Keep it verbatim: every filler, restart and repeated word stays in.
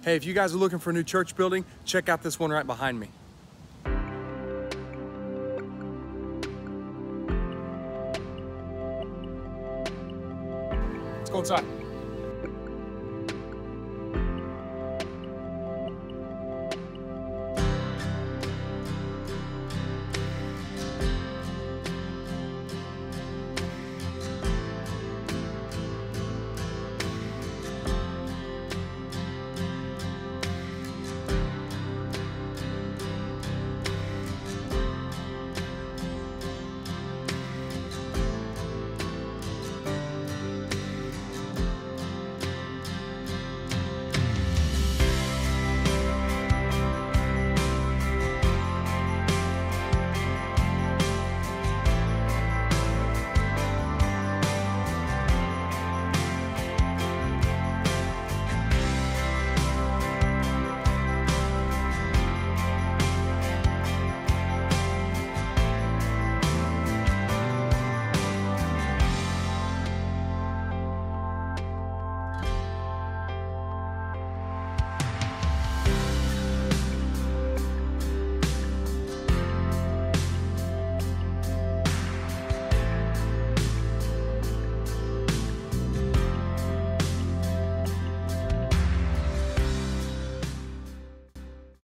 Hey, if you guys are looking for a new church building, check out this one right behind me. Let's go inside.